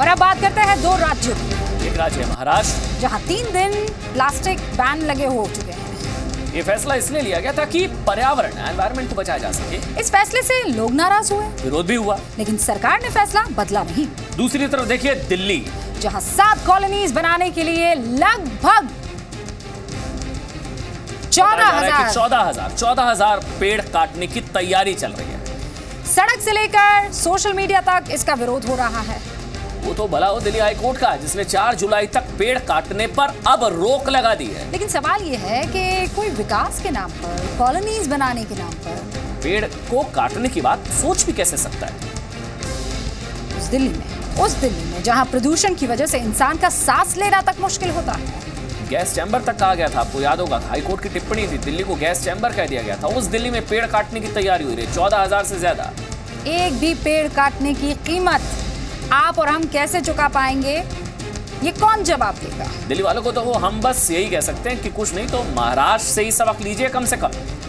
और अब बात करते हैं दो राज्यों की। एक राज्य है महाराष्ट्र, जहां 3 दिन प्लास्टिक बैन लगे हो चुके हैं। ये फैसला इसलिए लिया गया था कि पर्यावरण एनवायरनमेंट को बचाया जा सके। इस फैसले से लोग नाराज हुए, विरोध भी हुआ, लेकिन सरकार ने फैसला बदला नहीं। दूसरी तरफ देखिए दिल्ली, जहां 7 कॉलोनीज बनाने के लिए लगभग 14,000 पेड़ काटने की तैयारी चल रही है। सड़क से लेकर सोशल मीडिया तक इसका विरोध हो रहा है। वो तो भला हो दिल्ली हाई कोर्ट का, जिसने 4 जुलाई तक पेड़ काटने पर अब रोक लगा दी है। लेकिन सवाल ये है कि कोई विकास के नाम पर, कॉलोनीज बनाने के नाम पर पेड़ को काटने की बात सोच भी कैसे सकता है? उस दिल्ली में जहां प्रदूषण की वजह से इंसान का सांस लेना तक मुश्किल होता है। गैस चैम्बर तक कहा गया था, आपको याद होगा हाई कोर्ट की टिप्पणी थी, दिल्ली को गैस चैम्बर कह दिया गया था। उस दिल्ली में पेड़ काटने की तैयारी हुई रही, 14,000 से ज्यादा। एक भी पेड़ काटने की कीमत आप और हम कैसे चुका पाएंगे, ये कौन जवाब देगा? दिल्ली वालों को तो हम बस यही कह सकते हैं कि कुछ नहीं तो महाराष्ट्र से ही सबक लीजिए कम से कम।